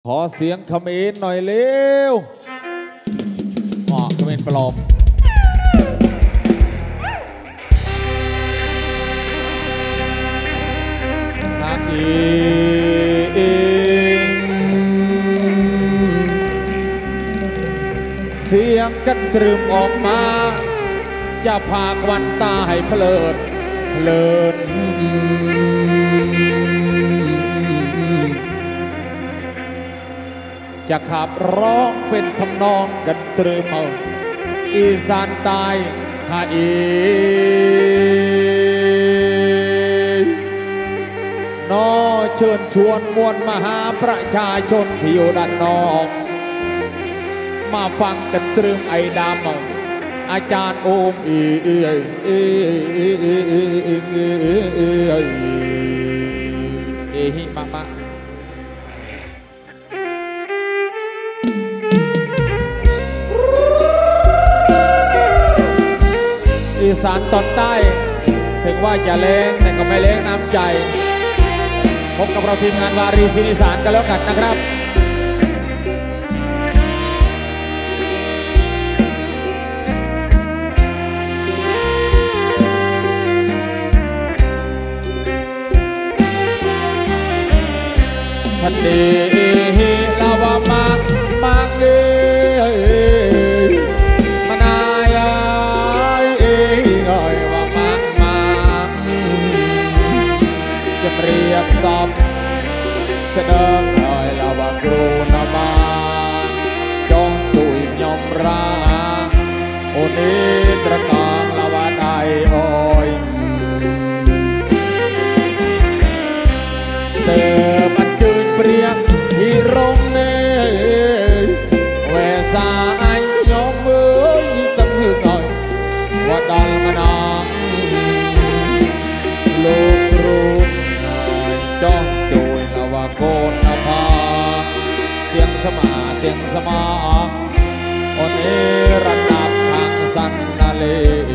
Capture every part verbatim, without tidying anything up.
ขอเสียงเขมรหน่อยเร็วอ๋อเขมรปลอมฮะอีเสียงกันตรึมออกมาจะพาควันตาให้เพลิดเพลินจะขับร้องเป็นทำนองกันตรึมเอาอีสานใต้ฮาอีนอเชิญชวนมวลมหาประชาชนที่อยู่ด้านนอกมาฟังกันตรึมไอ้ดำอาจารย์โอมอีเอเอเอเอเอเอเอเอเอฮิมะมะอีสานตอนใต้ถึงว่าจะแรงแต่ก็ไม่แรงน้ำใจพบกับเราทีมงานวารีศิลป์อีสานกันแล้วกันนะครับทันดีลาวามามังเอมานายเอ๋ยว่ามังมังจะเรียกสอบเสดงลอยลาวากรูนามาจงตุยยอมราโอนิตรกางลาวาได้โอยเติมเปรียบที่รงเนเวสาอันยอมเมื่อตั้งหือก่อนว่าดัลมานังลูกรู้จ้องดูละว่าโกนนภาเตียงสมาเตียงสมาโอเนระดับทางสันนาเล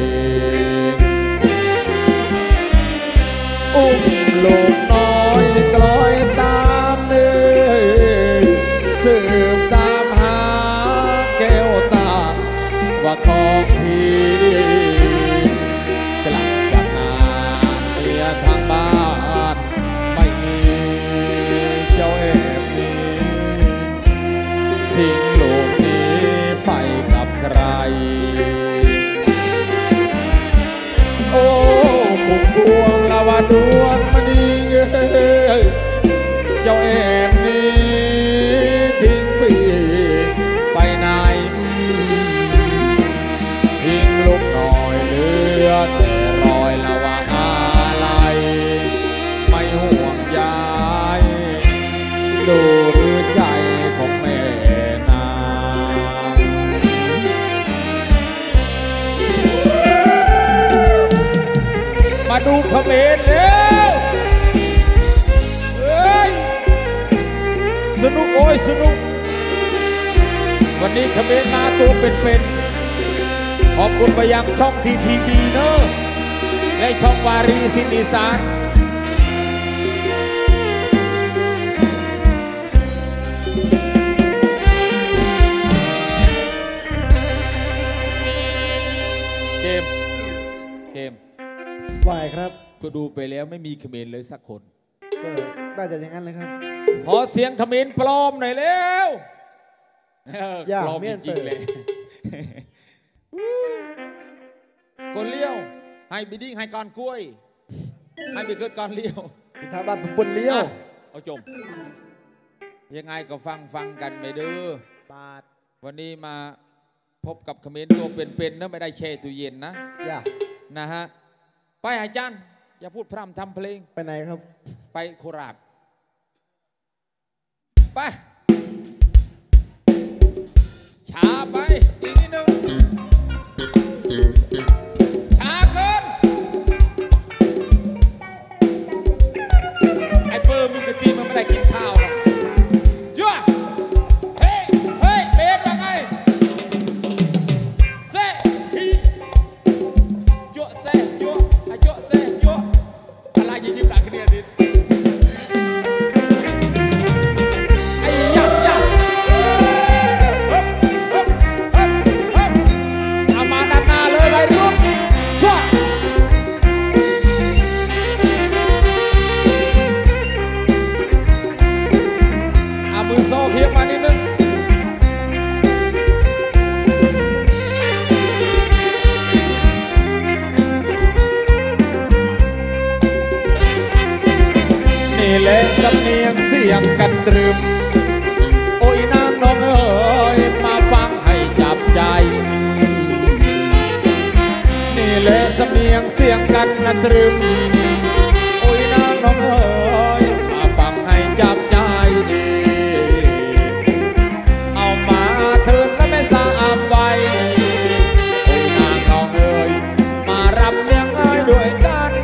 อุ้มลูกน้อยกลอยตาสืบตามหาแก้วตาว่าของพี่กลับจากงานเมียทางบ้านไม่มีเจ้าเอ๋นี้ทิ้งลูกนี้ไปกับใครโอ้พุ่มพวงละว่าดวงมณีเจ้าเอ๋นี้ไปไหนทิ้งลูกน้อยเหลือแต่รอยละว่าอะไรไม่ห่วงใยดูหรือใจของแม่นางมาดูเขมรแล้วเอ้ยสนุกโอ้ยสนุกวันนี้เขมรมาตัวเป็นๆขอบคุณไปยังช่องทีทีวีเนอะและช่องวารีศิลป์อีสานเกมเกมวายครับก็ดูไปแล้วไม่มีเขมรเลยสักคนก็น่าจะอย่างนั้นเลยครับขอเสียงเขมรปลอมหน่อยเร็วอย่าปลอมจริงๆเลยกนเลี้ยวให้บิดิ้งให้การกล้วยให้ไปเกิดการเลี้ยวพิธาบัตรบนเลี้ยวเอาจมยังไงก็ฟังฟังกันไปเด้อปาดวันนี้มาพบกับเขมรตัวเป็นๆนะไม่ได้แช่ตู้เย็นนะอย่านะฮะไปอาจารย์อย่าพูดพร่ำทำเพลงไปไหนครับไปโคราชไปช้าไปอีกนิดนึงช้าเกินไอ้เปิร์มึงกะตีมันไม่ได้กินข้าวหรอกยั่วเฮ้ยเฮ้ยเบสว่าไงเซ่ฮียั่วเซ่ยั่วอะยั่วเซ่ยั่วอะไรยิ้มๆหลังกันเนี่ยดิไอ้ยักษ์ซอเขียมานิดนึงนี่แหละสำเนียงเสียงกันตรึมโอ้ยนางน้องเอ๋ยมาฟังให้จับใจนี่แหละสำเนียงเสียงกันนะตรึมโอ้ยนางน้องเอ๋ยมาฟังให้จับใจเอามาเถิดและไม่สามไว้โอ้ยนางน้องเอ๋ยมารำเนียงเอ๋ยด้วยกัน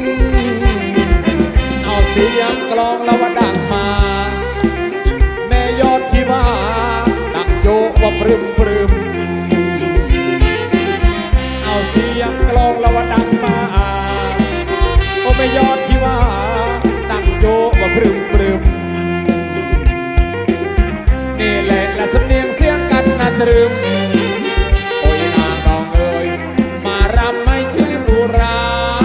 เอาเสียงกลองแล้วว่าดังมาแม่ยอดชีวาดังโจว่าปรึมปรึมเอาเสียงกลองแล้วว่าดังมาโอ้แม่ยอดชีวาดังโจว่าปรึมปรึมนี่แหละและสำเนียงเสียงกันนะตรึมโอ้ยนางน้องเอ๋ยมารำไม่ชื่ออุรา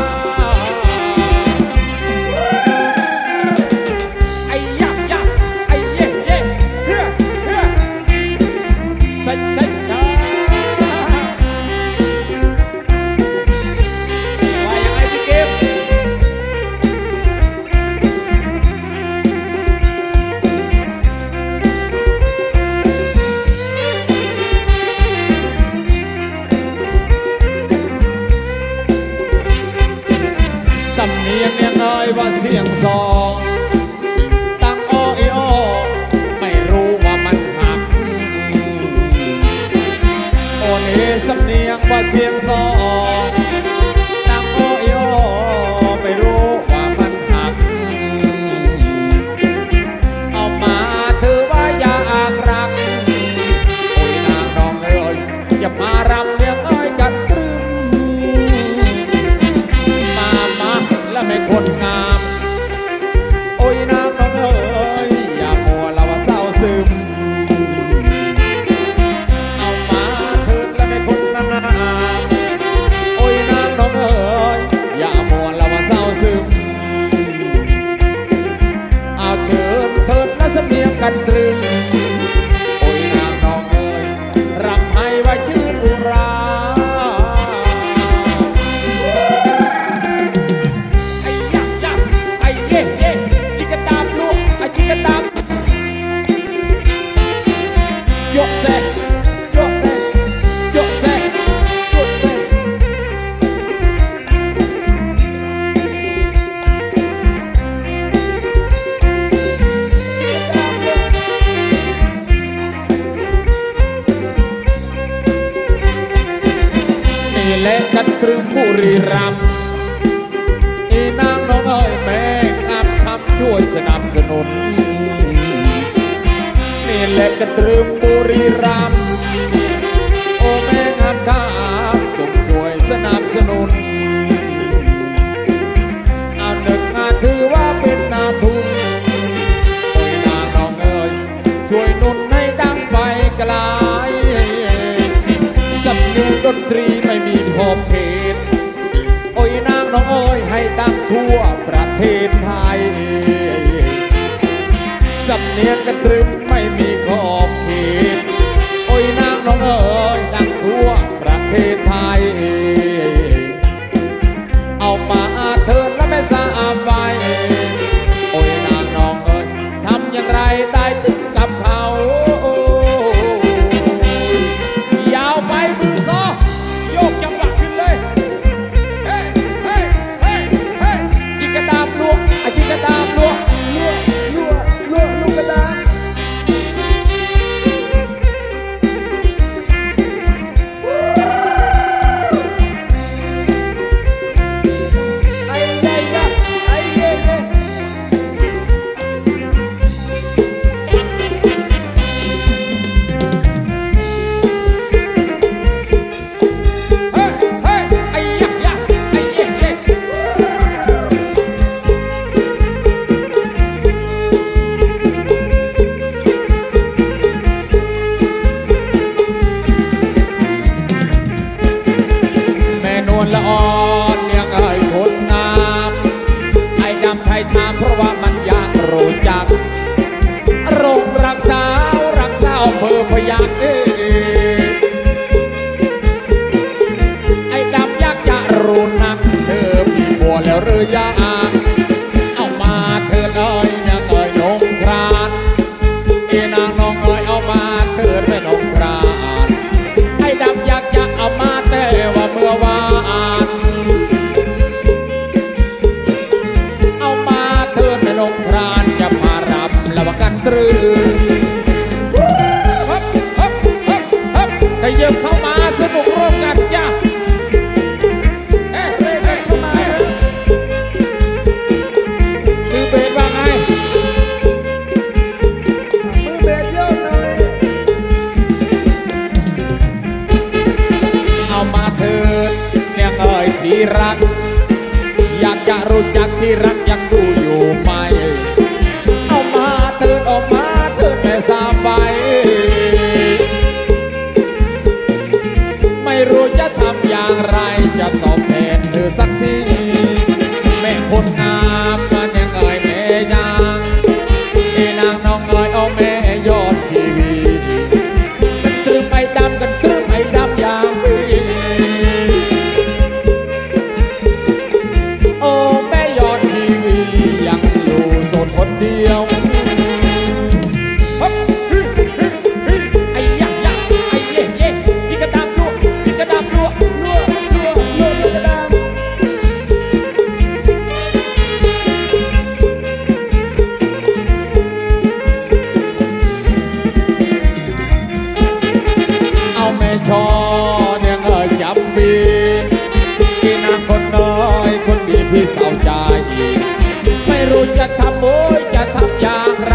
ไอ้ยักยักไอ้เย่เย่เฮ้เฮ้ใช่ใช่ใช่ว่ายังไงพี่เก็บสำเนียงยังไงว่าเสียงสองตั้งอ้ออีอ้อไม่รู้ว่ามันหักโอเนสำเนียงว่าเสียงสองตั้งอ้ออีอ้อไม่รู้ว่ามันหักเอามาถือว่าอยากรักโอ้ยนางน้องเอ๋ยอย่ามารำเนียงเอ้ยกันตรึมมามาและไม่คนงามโอ้ยนางน้องเอ๋ยอย่ามัวละว่าเศร้าซึมเอามาเถิดและไม่คนงามโอ้ยนางน้องเอ๋ยอย่ามัวละว่าเศร้าซึมเอาเชิญเถิดและสำเนียงกันตรึมโอ้ยนางน้องเอ๋ยรำให้ไว้ชื่นอุราไอ้ยักยักไอ้เย่เย่จิกกระดามลูกไอ้จิกกระดามยกเซยกเซยกเซยกเซนี่แหละกันตรึมบุรีรัมย์อีนางน้องเอ๋ยแม่งามคำช่วยสนับสนุนนี่แหละกันตรึมบุรีรัมย์โอ้แม่งามคำจงช่วยสนับสนุนเอาหนึ่งงานถือว่าเป็นนาทุนโอ้ยนางน้องเอ๋ยช่วยหนุนให้ดังไปไกลสำเนียงดนตรีไม่มีขอบเขตโอ้ยนางน้องเอ๋ยให้ดังทั่วประเทศไทยสำเนียงกันตรึมไม่มีขอบเขตโอ้ยนางน้องเอ๋ยดังทั่วประเทศไทยเอามาเถิดและไม่สามไว้โอ้ยนางน้องเอ๋ยทำอย่างไรได้ถึงกับเขายาวไปมือซอโยกจังหวะขึ้นเลยเฮ้เฮ้เฮ้เฮ้จิกกระดามลวกไอ้จิกกระดามลวกลวกลั่วลั่วลูกกระดาษไอ้ใหญ่ยะไอ้เย่เย่เฮ้เฮ้ไอ้ยักยักไอ้เย่เย่แม่นวลละอ่อนยังเอ่ยคนงามไอ้ดำไทยทามเพราะว่ามันอยากรู้จักโรงรักษนางน้องเอ๋ยเอามาเถิดไม่ลงครานไอ้ดำอยากจะเอามาแต่ว่าเมื่อวานเอามาเถิดไม่ลงครานจะพารำแล้วกันตรึงฮับฮับฮับฮับขยับเข้ามาสนุกร่วมกันจ้ะมือเบสว่าไงมือเบสโยกหน่อยเอามาเถิดเนี่ยเอ่ยที่รักอยากจะรู้จักที่รักยังดูอยู่ไหมเอามาเถิดเอามาเถิดแม่สามใบไม่รู้จะทำอย่างไรจะตอบแทนเธอสักทีแม่คนงามมันยังเอ่ยแม่ยางเอ้นางน้องเอ่ยเอาแม่ยอดทีวีกันตรึมไอ้ดำกันตรึมไอ้ดำอย่างพี่โอ้แม่ยอดทีวียังอยู่โสดคนเดียวไอ้ยักยักไอ้เย่เย่ที่กระดามลวกที่กระดามลวกลวกลวกลวกกระดามเอาแม่ชอเนี่ยเงยจำปีที่นางคนน้อยคนดีพี่สาวใจไม่รู้จะทำโอ้ยจะทำอย่างไร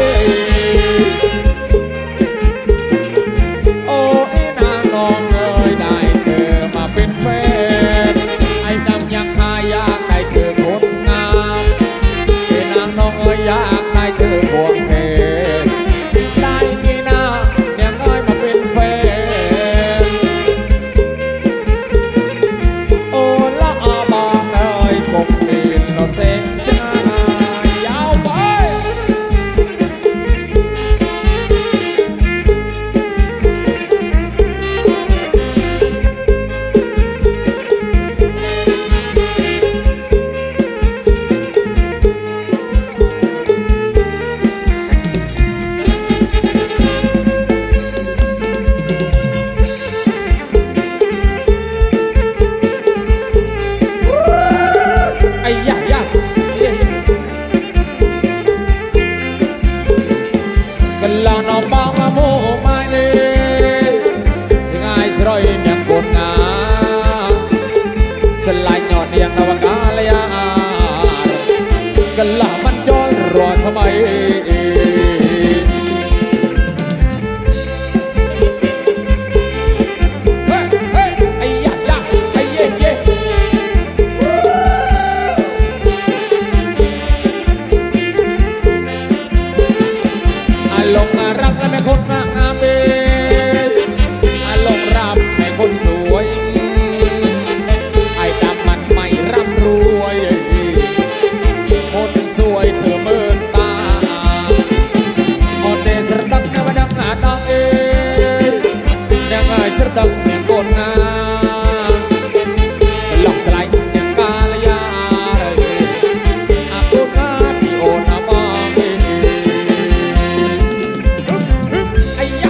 โอ้ยนางน้องเอ๋ยได้เธอมาเป็นแฟนไอ้ดำยังหายากได้เธอคนงามไอ้นางน้องเอ๋ยอยากได้เธอควงเพลได้กี่นาเนี่ยเอ๋ยมาเป็นแฟนโอ้ละอาบางเอ๋ยกบปีนโนเต็งชนะยาวไปไอ้ยะยะกันลาน้องบางละโมมาเน่ถึงไอ้สร้อยเมียงบนงาสลายยอดเนียงนวกาลยากันลามันจอนรอทำไมเฮ้ยเฮ้ยไอ้ยะยะไอ้เย่เย่อารมณ์รักและแม่คนงามเบอารมณ์รำแม่คนสวยไอ้ดำมันไม่ร่ำรวยคนสวยเธอเมินตาอดเดสระดังนวดังหาดังเอยังไงสระดังยังคนงามหลอกสลายยังกาลยาอาโกนาที่โอนาบางไอ้ย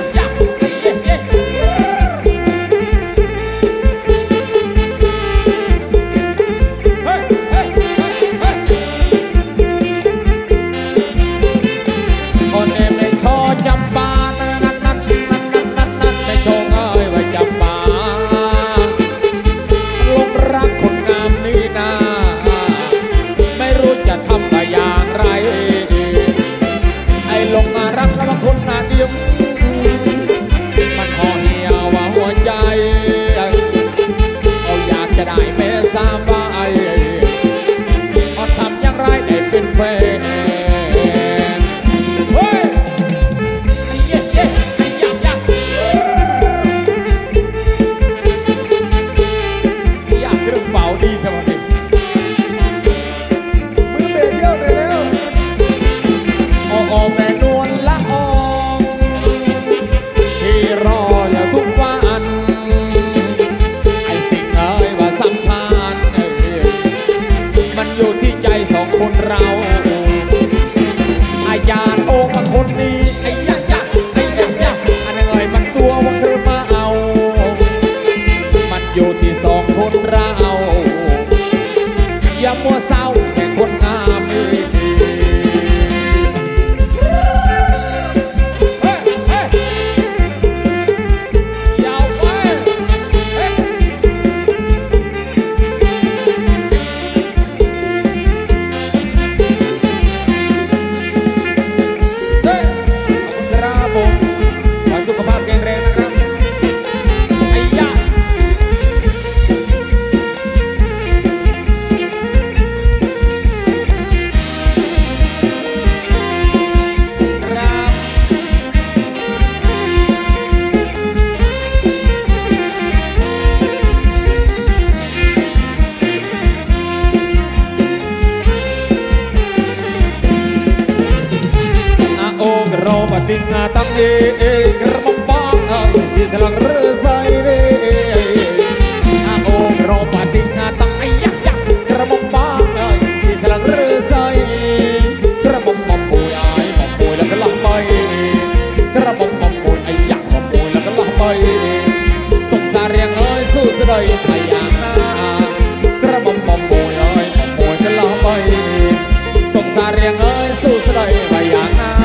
ตั้งเอกระบำบ้างเอ้ยสีสลังเรือใส่เด้อาโอรอปาติงาตั้งไอ้ยักยักกระบำบ้างเอ้ยสีสลังเรือใส่กระบำบำปุยไอ้บำปุยแล้วก็ละไปกระบำบำปุยไอ้ยักบำปุยแล้วก็ละไปสงสารเรียงเอ้ยสู้เสด็จไอ้ยางนากระบำบำปุยเอ้ยบำปุยก็ละไปสงสารเรียงเอ้ยสู้เสด็จไอ้ยางนา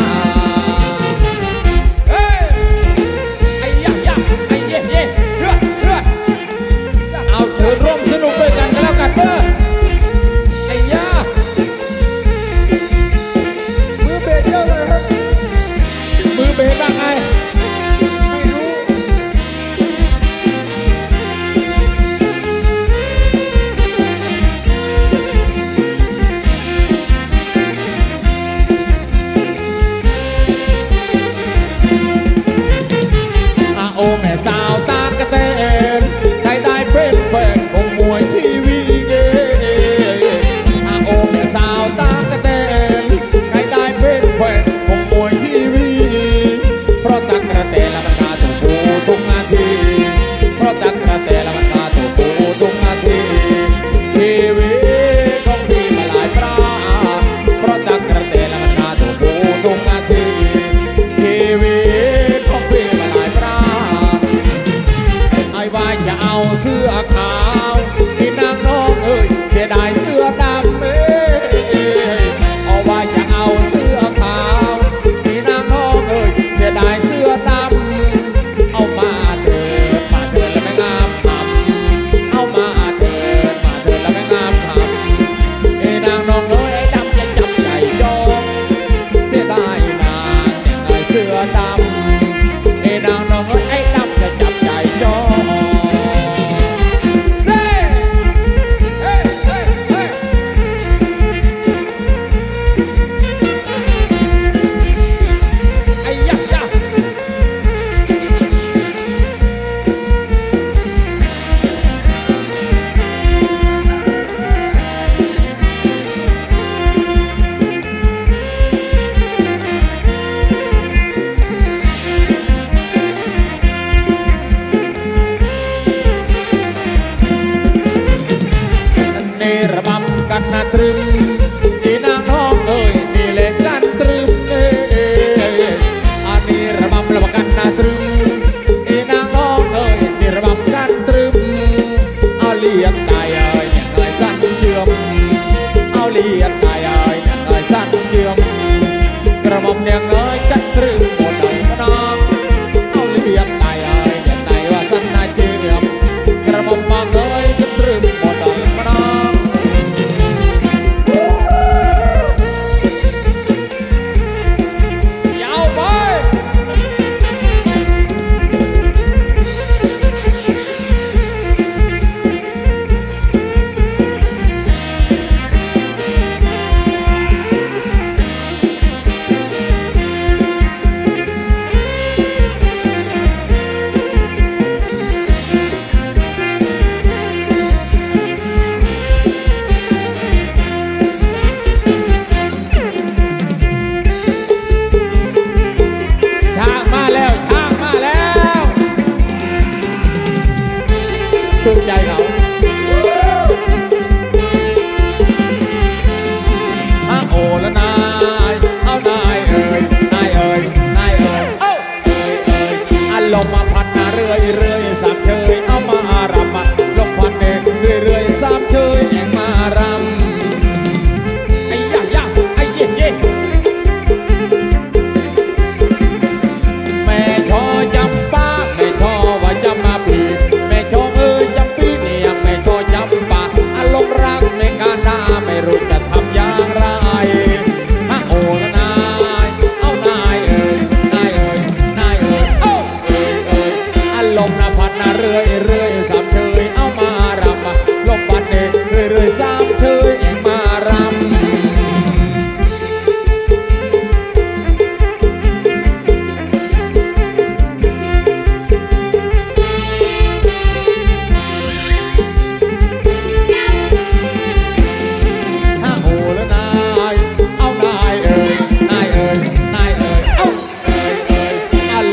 ร่วมสนุกด้วยกันกันแล้วกันเด้อไอ้ยามือเบสเยอะเลยครับมือเบสบ้างไงไม่รู้อาโอแม่สาวตากระเตนใครได้เป็นแฟนของมวยทีวีเย่อาโอแม่สาวตากระเตนใครได้เป็นแฟนของมวยทีวีเพราะตากระ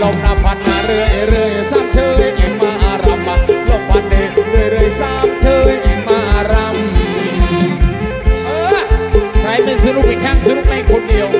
มนาพันนาเรื่อยเรื่อยสามเชยเอ็งมารำมาลมพันเรื่อยเรื่อยสามเชยเอ็งมารำเออใครไม่สนุกอีกครั้งสนุกในคนเดียว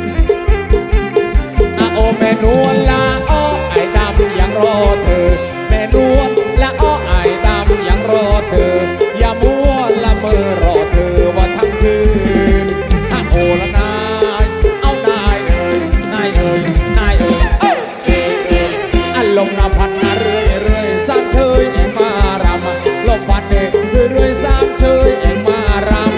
อาโอแม่นวลละอ้อไอ้ดำยังรอเธอแม่นวลละอ้อไอ้ดำยังรอเธออย่ามัวละเมอรอเธอว่าทั้งคืนอาโอละนายเอานายเอ่ยนายเอ่ยนายเอ่ยเอ้ยเอ่ยเอ่ยอันลมนาพันนาเรื่อยเรื่อยสามเชยเอ็งมารำลมพันเรื่อยเรื่อยสามเชยเอ็งมารำ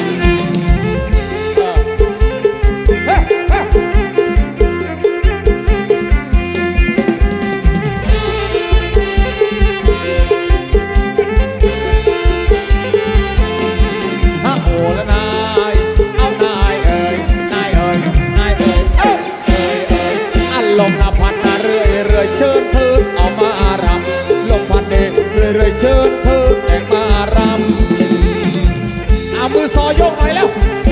ลมนาพันนาเรื่อยเรื่อยเชิญเธอเอามารำลมพันเรื่อยเรื่อยเชิญเธอเอ็งมารำเอามือซอยกหน่อยแล้ว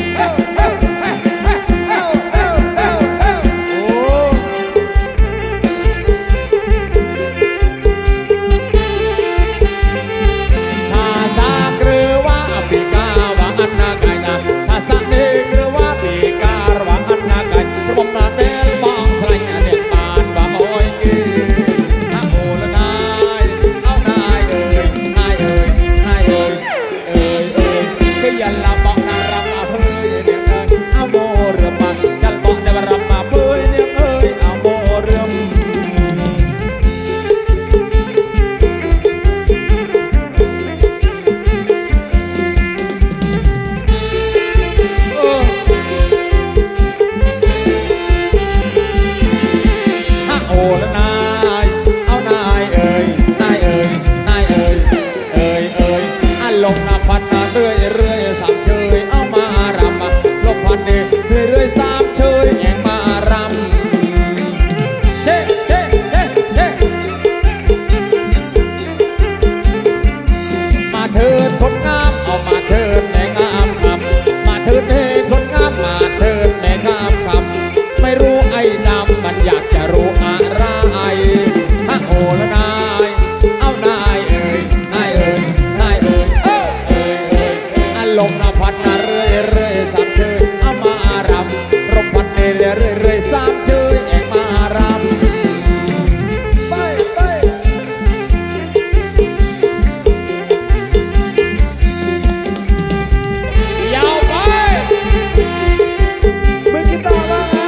ถ้าสักหรือว่าปีกาว่าอันนาไก่นะถ้าสักนี่หรือว่าปีกาว่าอันนาไก่กระบอกนาเตลบ้องสลายเด็ดบานบ่โอยกีอาโอละนายเอานายเอ่ยนายเอ่ยนายเอ่ยเอ่ยเอ่ยก็ยันละบอกนารำมาเพื่อเนี่ยเอ่ยเอาโมเรือมาจันบอกในรำมาเพื่อเนี่ยเอ่ยเอาโมเรือโอ้ละนายเอานายเอ่ยนายเอ่ยนายเอ่ยเอ่ยเอ่ยอันลมนาพันนาเรื่อยเรื่อยสามเชยเอามารำมาลมพันเรื่อยเรื่อยสามเชยเอ็งมารำเฮ้เฮ้เฮ้เฮ้มาเถิดคนงามเอามาเถิดแม่งามคำมาเถิดเฮ้คนงามมาเถิดแม่งามคำไม่รู้ไอ้ดำมันอยากจะรู้อะไรฮะโอละนายเอานายเอ่ยนายเอ่ยนายเอ่ยเอ่ยเอ่ยเอ่ยอารมณ์นาพันนาเรื่อยเรื่อยสามเชยเอามารำรมพันเรื่อยเรื่อยเรื่อยสามเชยเอ็งมารำไปไปยาวไปมึงกีตาร์ว่าไง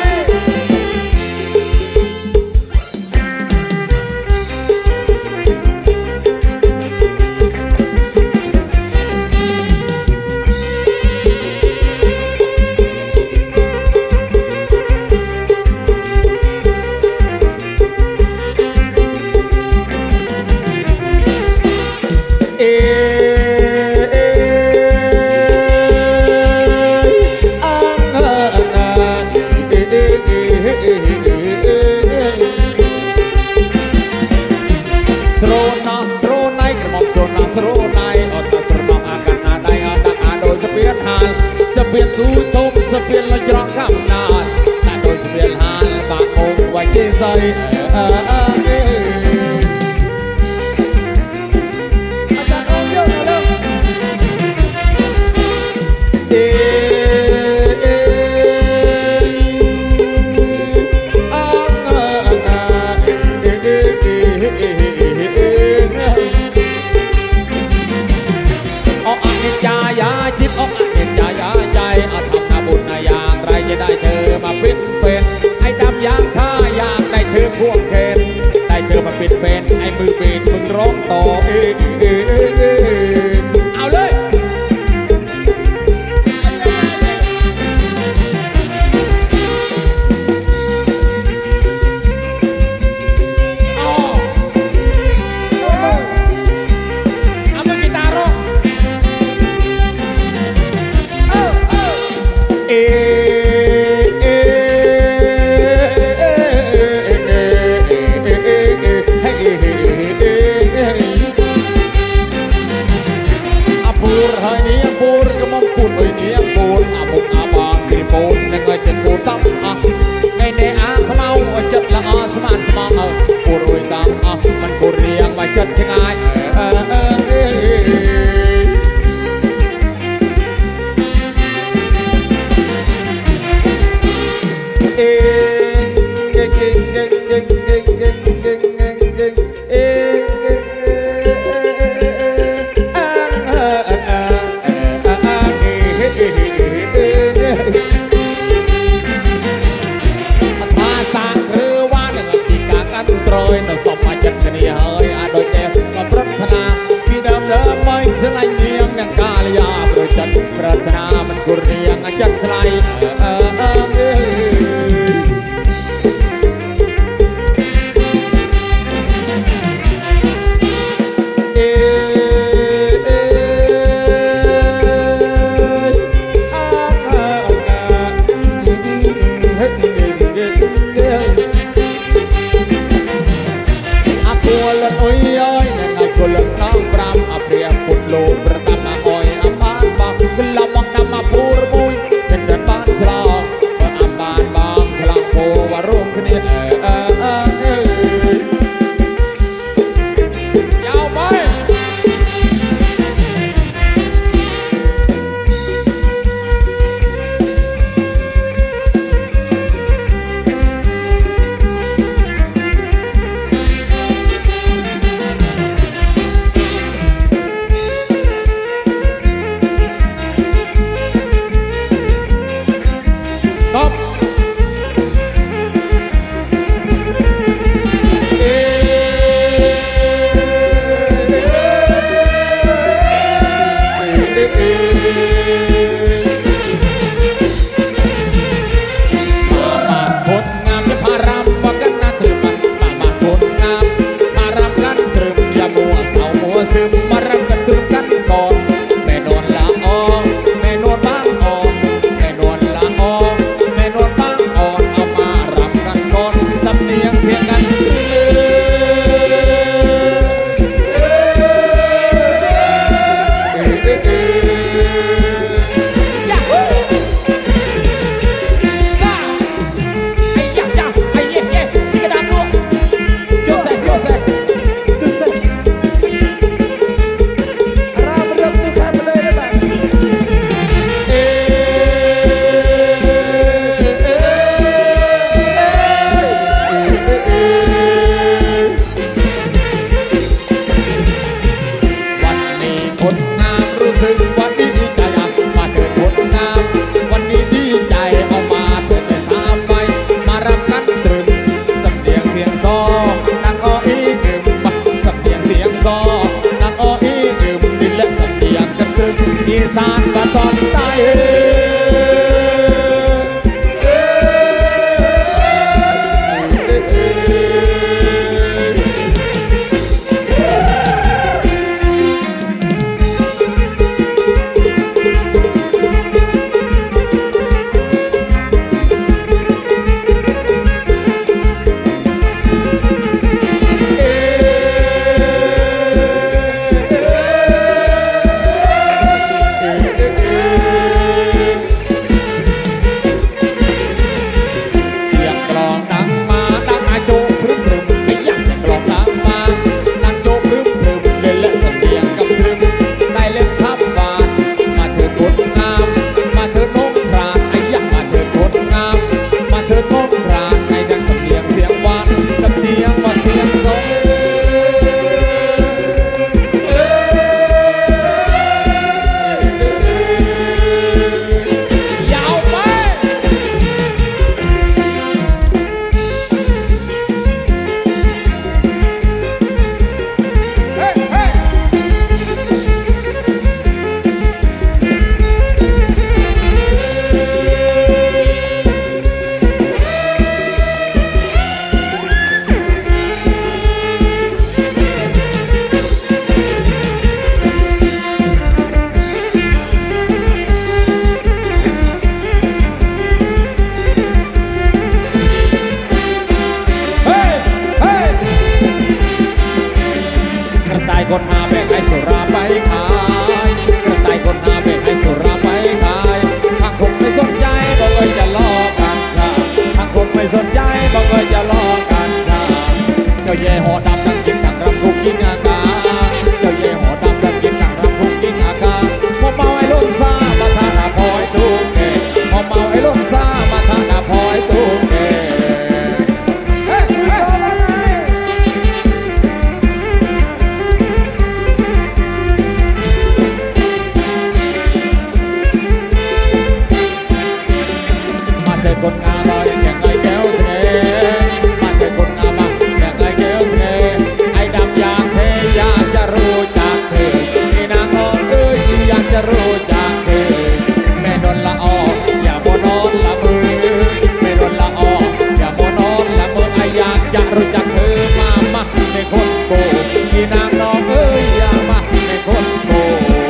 เอเออังเอเอเอเอสโรนาสโรไนกระหม่อมสโรนาสโรไนอัตสโรนาอาการนาได้อัตอาโดยสเปียนฮาลสเปียนทูทมสเปียนละจระคำนานนาโดยสเปียนฮาลบางองไว้เจใส่เออเออเอออาจารย์โอมเยอะนะเร็วเอเออังเอเอเอเอเอเอเอาอันนี้จายาจิบเอาอันนี้จายาใจเอาทำนาบุญนาอย่างไรจะได้เธอมาเป็นเฟนไอ้ดำยางข้ายางได้เธอควงเคนได้เธอมาเป็นเฟนไอ้มือเบนมึงร้องต่อเอเอเอเอเอาเลยเอามือกีตาร์ร้องเอเอคนหาแบ่งให้สุราไปขายกระต่ายคนหาแบ่งให้สุราไปขายทางคงไม่สนใจบอกเลยจะล้อกันค่ะทางคงไม่สนใจบอกเลยจะล้อกันค่ะเจ้าเย่หัวดำทั้งกินทั้งรำคุกกินอากาเจ้าเย่หัวดำทั้งกินทั้งรำคุกกินอากาพอเมาไอ้ล้นซามาทานาพอยตูเกพอเมาไอ้ล้นซามาทานาพอยตูเกคนงามมาอย่างไรแก้วเสน่ห์มาเจอคนงามมาอย่างไรแก้วเสน่ห์ไอ้ดำอยากเทอยากจะรู้จักเธอไอ้นางนอนเอ้ยอยากจะรู้จักเธอแม่นอนละอออย่ามัวนอนละมือแม่นอนละอออย่ามัวนอนละมือไอ้อยากจะรู้จักเธอมามาในคนโกไอ้นางนอนเอ้ยอย่ามาในคนโก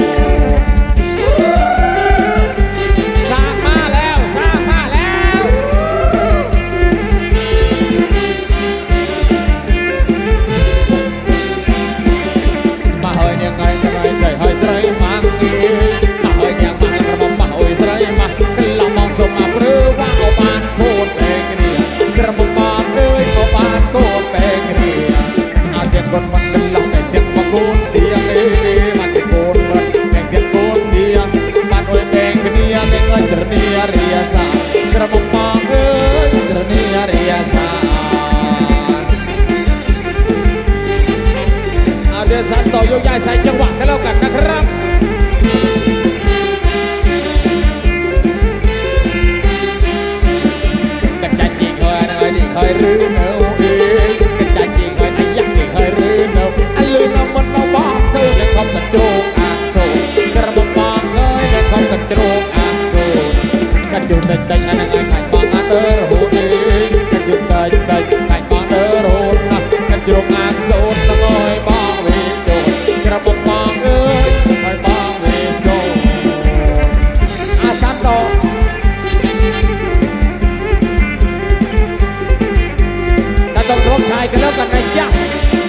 คนมันเป็นหลักแต่เจ็บมาโกนเดียเลยมันเป็นโกนมันแต่เจ็บโกนเดียมันโอยแดงเนียแดงเงินเดนียเรียสากระบอกปากเอ้ยเดนียเรียสาเอาเดี๋ยวสันต่อยกย้ายใส่จังหวะกันแล้วกันนะครับกระจายจีเคยนะไอ้นี่เคยรื้อเนื้อเองกระจายจีเคยไอ้ยักษ์เคยรื้อเนื้อไอ้ลืมน้ำมันมาบ้าเธอในคำกันโจกอ่างโซ่กระบอกบางเลยในคำกันโจกอ่างโซ่กันอยู่ในใจอันนั้นไอ้บางอันเดอร์โหดีกันอยู่ในใจไอ้บางเดอร์โหดนะกันโจกอ่างโซ่ละงอยบ้าเวโจกระบอกบางเอ้ยไอ้บ้าเวโจอาสันโตต้องร้องชายกันแล้วกันนะจ๊ะ